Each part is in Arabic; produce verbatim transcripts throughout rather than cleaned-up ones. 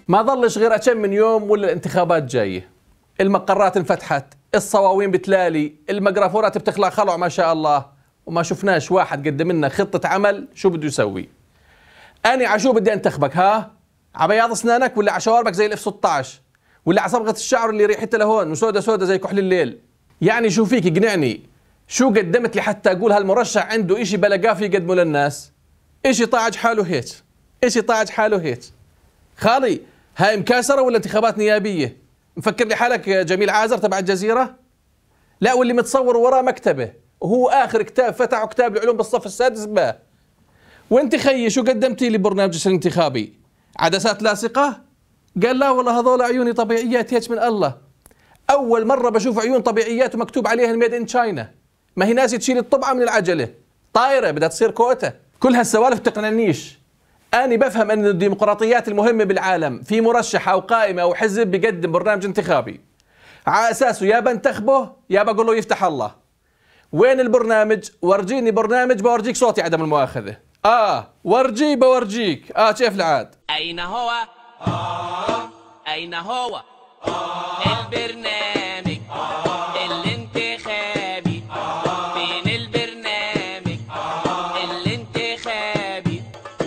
ما ظلش غير كم من يوم ولا الانتخابات جايه. المقرات انفتحت، الصواوين بتلالي، الميكروفونات بتخلع خلع ما شاء الله، وما شفناش واحد قدم لنا خطه عمل شو بده يسوي. أنا عشو بدي انتخبك؟ ها؟ على بياض اسنانك ولا على شواربك زي الاف ستة عشر؟ ولا على صبغه الشعر اللي ريحتها لهون وسودا سودا زي كحل الليل؟ يعني شو فيك اقنعني؟ شو قدمت لي حتى اقول هالمرشح عنده اشي بلا قافي يقدمه للناس؟ اشي طاعج حاله هيك، اشي طاعج حاله هيك. خالي هاي مكاسره ولا انتخابات نيابيه؟ مفكر لي حالك جميل عازر تبع الجزيره؟ لا، واللي متصور وراه مكتبه وهو اخر كتاب فتحه كتاب العلوم بالصف السادس باه. وانت خيي شو قدمتي لي برنامجك الانتخابي؟ عدسات لاصقه؟ قال لا والله هذول عيوني طبيعيات هيك من الله. اول مره بشوف عيون طبيعيات ومكتوب عليها ميد ان تشاينا. ما هي ناس تشيل الطبعه من العجله، طايره بدها تصير كوتا. كل هالسوالف تقنعنيش. أنا بفهم أن الديمقراطيات المهمة بالعالم في مرشح أو قائمة أو حزب بيقدم برنامج انتخابي على أساسه يا بنتخبه يا بقول له يفتح الله. وين البرنامج؟ ورجيني برنامج بورجيك صوتي عدم المؤاخذة. آه ورجي بورجيك. آه كيف العاد؟ أين هو؟ آه أين هو؟ آه البرنامج آه الانتخابي آه فين البرنامج آه الانتخابي؟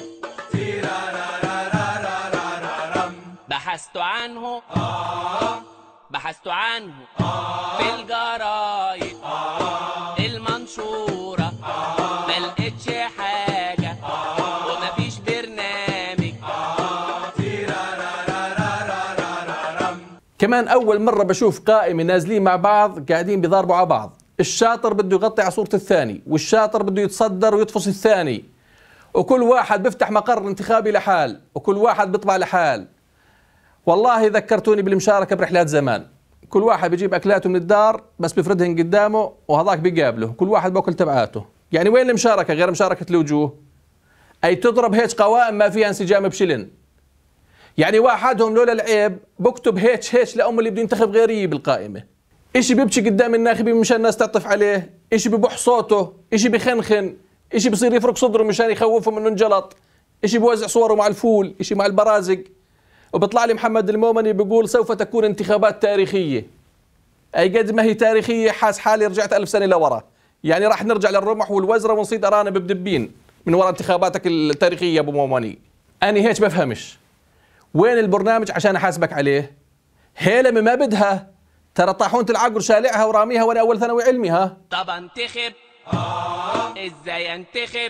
بحثت عنه آه بحثت عنه آه في الجرايد آه المنشورة آه ما لقيتش حاجة آه ومفيش برنامج آه. كمان أول مرة بشوف قائمة نازلين مع بعض قاعدين بيضاربوا على بعض. الشاطر بده يغطي على صورة الثاني، والشاطر بده يتصدر ويطفش الثاني، وكل واحد بيفتح مقر انتخابي لحال، وكل واحد بيطبع لحال. والله ذكرتوني بالمشاركة برحلات زمان. كل واحد بيجيب أكلاته من الدار بس بفردهن قدامه وهذاك بيقابله، كل واحد باكل تبعاته. يعني وين المشاركة غير مشاركة الوجوه؟ أي تضرب هيك قوائم ما فيها انسجام بشلن. يعني واحدهم لولا العيب بكتب هيك هيك لأم اللي بده ينتخب غيري بالقائمة. إشي بيبكي قدام الناخبين مشان الناس تعطف عليه، إشي ببح صوته، إشي بخنخن، إشي بصير يفرق صدره مشان يخوفهم انه انجلط، إشي بوزع صوره مع الفول، إشي مع البرازق. وبيطلع لي محمد المومني بيقول سوف تكون انتخابات تاريخية. أي قد ما هي تاريخية حاس حالي رجعت ألف سنة لورا. يعني راح نرجع للرمح والوزرة ونصيد أرانب بدبين من وراء انتخاباتك التاريخية يا أبو مومني. أنا هيك بفهمش. وين البرنامج عشان أحاسبك عليه؟ هيلمة ما بدها، ترى طاحونة العقر شالعها وراميها وأنا أول ثانوي علمي. ها طب انتخب آه ازاي انتخب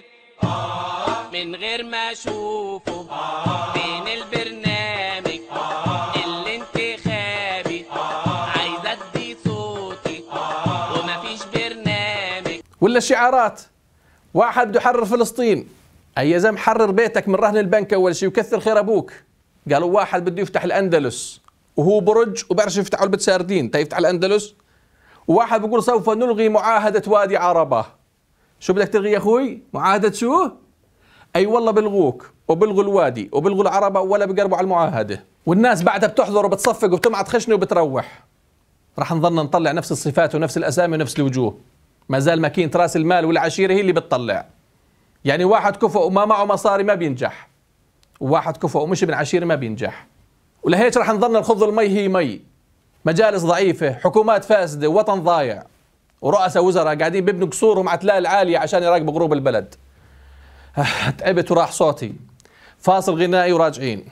آه من غير ما اشوفه آه فين البرنامج آه الانتخابي آه عايز ادي صوتي آه ومفيش برنامج. ولا الشعارات، واحد بده يحرر فلسطين. أي يا زلمة حرر بيتك من رهن البنك أول شيء وكثر خير أبوك. قالوا واحد بده يفتح الأندلس وهو برج وبعرفش يفتح علبة ساردين تا يفتح الأندلس. وواحد بيقول سوف نلغي معاهدة وادي عربة. شو بدك تلغي يا أخوي؟ معاهدة شو؟ أي والله بلغوك وبلغوا الوادي وبلغوا العربة ولا بقربوا على المعاهدة. والناس بعدها بتحضر وبتصفق وبتمعط خشنة وبتروح. راح نظلنا نطلع نفس الصفات ونفس الأسامي ونفس الوجوه. ما زال ماكينة راس المال والعشيرة هي اللي بتطلع. يعني واحد كفؤ وما معه مصاري ما بينجح، وواحد كفؤ ومش من عشيرة ما بينجح. ولهيك راح نظلنا نخض المي هي مي. مجالس ضعيفة، حكومات فاسدة، وطن ضايع، ورؤساء وزراء قاعدين بيبنوا قصورهم على تلال عالية عشان يراقبوا غروب البلد. تعبت وراح صوتي. فاصل غنائي وراجعين.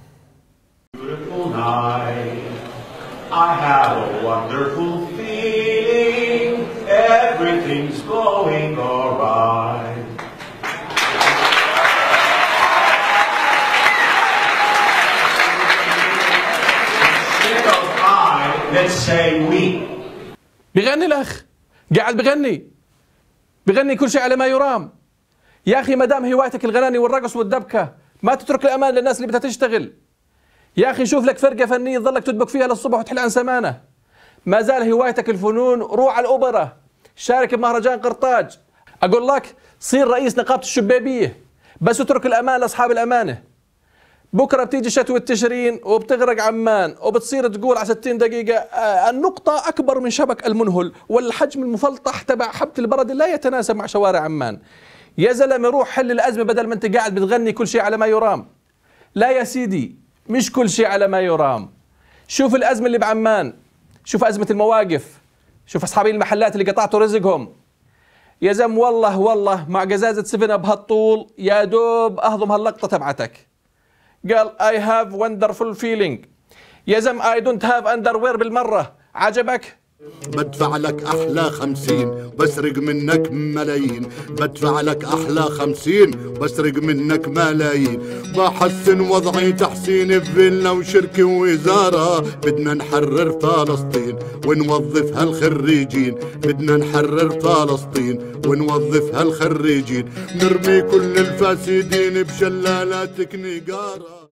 Let's say we. بغني الأخ قاعد بغني بغني كل شيء على ما يرام. يا أخي ما دام هوايتك الغناني والرقص والدبكة ما تترك الأمان للناس اللي بدها تشتغل. يا أخي شوف لك فرقة فنية تظلك تدبك فيها للصبح وتحل عن سمانة. ما زال هوايتك الفنون، روح على الأوبرا، شارك بمهرجان قرطاج. أقول لك صير رئيس نقابة الشبابية بس اترك الأمان لأصحاب الأمانة. بكرة بتيجي شتوة تشرين وبتغرق عمان وبتصير تقول على ستين دقيقة آه النقطة أكبر من شبك المنهل والحجم المفلطح تبع حبة البرد لا يتناسب مع شوارع عمان. يا زلمة روح حل الأزمة بدل ما أنت قاعد بتغني كل شيء على ما يرام. لا يا سيدي، مش كل شيء على ما يرام. شوف الأزمة اللي بعمان، شوف أزمة المواقف، شوف أصحابي المحلات اللي قطعتوا رزقهم. يا زلم والله والله مع قزازة سفنة بهالطول يا دوب أهضم هاللقطة تبعتك. قال I have wonderful feeling. يا زلم I don't have underwear بالمرة. عجبك؟ بدفع لك أحلى خمسين بسرق منك ملايين، بدفع لك أحلى خمسين بسرق منك ملايين. بحسن وضعي تحسين فيلا وشركة ووزارة، بدنا نحرر فلسطين ونوظف هالخريجين، بدنا نحرر فلسطين ونوظف هالخريجين. نرمي كل الفاسدين بشلالاتك نقارة.